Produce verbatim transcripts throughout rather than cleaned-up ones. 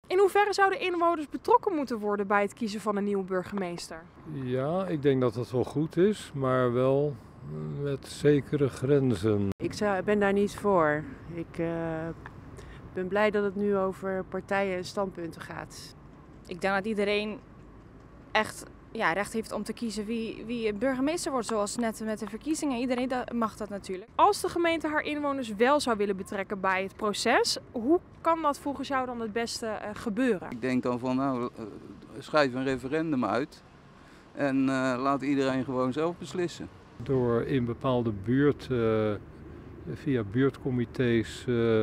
In hoeverre zouden inwoners betrokken moeten worden bij het kiezen van een nieuwe burgemeester? Ja, ik denk dat dat wel goed is, maar wel met zekere grenzen. Ik zou, ben daar niet voor. Ik uh, ben blij dat het nu over partijen en standpunten gaat. Ik denk dat iedereen echt ja, recht heeft om te kiezen wie, wie burgemeester wordt, zoals net met de verkiezingen. Iedereen mag dat natuurlijk. Als de gemeente haar inwoners wel zou willen betrekken bij het proces, hoe kan dat volgens jou dan het beste uh, gebeuren? Ik denk dan van, nou, uh, schrijf een referendum uit en uh, laat iedereen gewoon zelf beslissen. Door in bepaalde buurten, uh, via buurtcomité's, uh,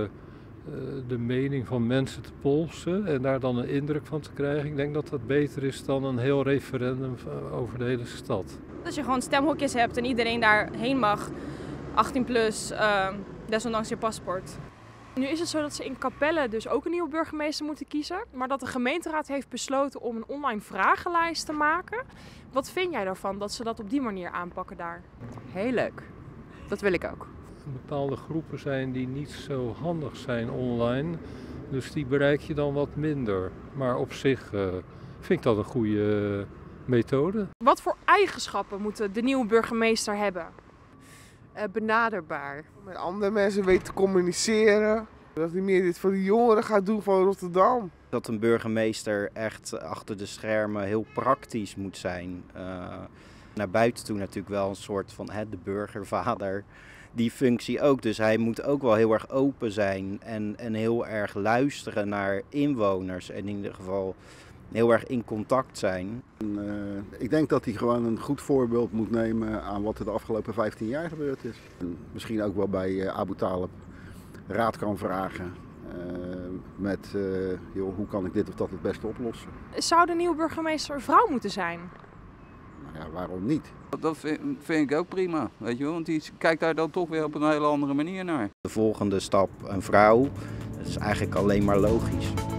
de mening van mensen te polsen en daar dan een indruk van te krijgen. Ik denk dat dat beter is dan een heel referendum over de hele stad. Dat je gewoon stemhokjes hebt en iedereen daarheen mag, achttien plus, uh, desondanks je paspoort. Nu is het zo dat ze in Capelle dus ook een nieuwe burgemeester moeten kiezen, maar dat de gemeenteraad heeft besloten om een online vragenlijst te maken. Wat vind jij daarvan, dat ze dat op die manier aanpakken daar? Heel leuk. Dat wil ik ook. Bepaalde groepen zijn die niet zo handig zijn online, dus die bereik je dan wat minder. Maar op zich uh, vind ik dat een goede uh, methode. Wat voor eigenschappen moet de nieuwe burgemeester hebben? Uh, benaderbaar. Met andere mensen weten te communiceren. Dat hij meer dit voor de jongeren gaat doen van Rotterdam. Dat een burgemeester echt achter de schermen heel praktisch moet zijn. Uh, naar buiten toe natuurlijk wel een soort van hè, de burgervader. Die functie ook. Dus hij moet ook wel heel erg open zijn en, en heel erg luisteren naar inwoners. En in ieder geval heel erg in contact zijn. Uh, ik denk dat hij gewoon een goed voorbeeld moet nemen aan wat er de afgelopen vijftien jaar gebeurd is. En misschien ook wel bij uh, Abu Talib raad kan vragen uh, met uh, joh, hoe kan ik dit of dat het beste oplossen. Zou de nieuwe burgemeester een vrouw moeten zijn? Ja, waarom niet? Dat vind, vind ik ook prima, weet je wel, want die kijkt daar dan toch weer op een hele andere manier naar. De volgende stap, een vrouw, dat is eigenlijk alleen maar logisch.